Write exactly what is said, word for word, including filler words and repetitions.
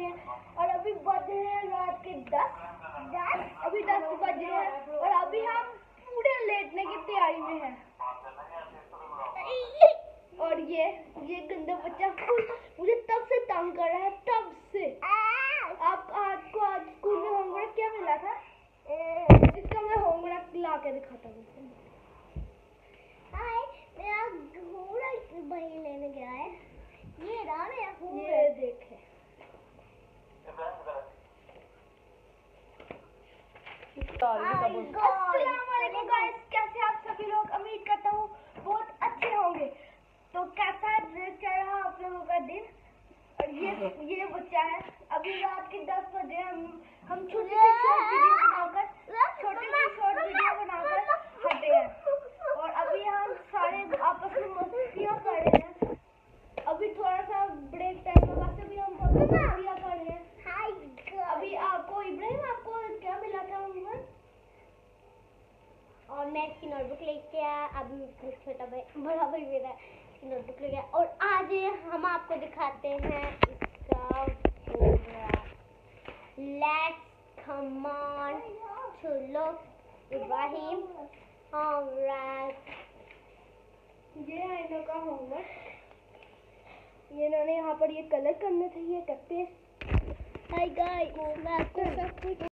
करते हैं। और अभी बज रहे हैं रात के दस दस अभी दस बज रहे हैं और अभी हम पूरे लेटने की तैयारी में हैं। और ये ये गंदा बच्चा मुझे तब से तंग कर रहा है, तब से। आप आपको आज स्कूल में होमवर्क क्या मिला था? इसका मैं होमवर्क ला के दिखाता हूँ। मेरा घोड़ा वही लेने गया है। ये रहा मेरा घोड़ा। ये देखे। अस्सलामुअलैकुम गाइस, कैसे आप सभी लोग? उम्मीद करता हूँ बहुत अच्छे होंगे। तो कैसा चला आप लोगों का दिन? और ये ये बच्चा है। अभी रात के दस बजे हम हम छोटी सी शॉर्ट वीडियो बनाकर छोटी सी शॉर्ट वीडियो बनाकर हटे हैं। और अभी हम सारे आपस में मस्तियाँ कर रहे हैं। अभी थोड़ा सा ब्रेक टाइम है, वैसे भी हम बहुत मस्तियाँ कर रहे हैं। अभी आपको इब्राहिम आपको क्या मिला था होमवर्क? और मैं इसकी नोटबुक लेके आया। अभी छोटा भाई बड़ा भाई मेरा इसकी नोटबुक लेके आया। और आज हम आपको दिखाते हैं इसका let's come on to look Ibrahim. Alright, ये है इन्हों का होमवर्क। ये इन्होंने यहाँ पर ये कलर करना चाहिए करते हैं। हाय गाइस, मैं आपको सब कुछ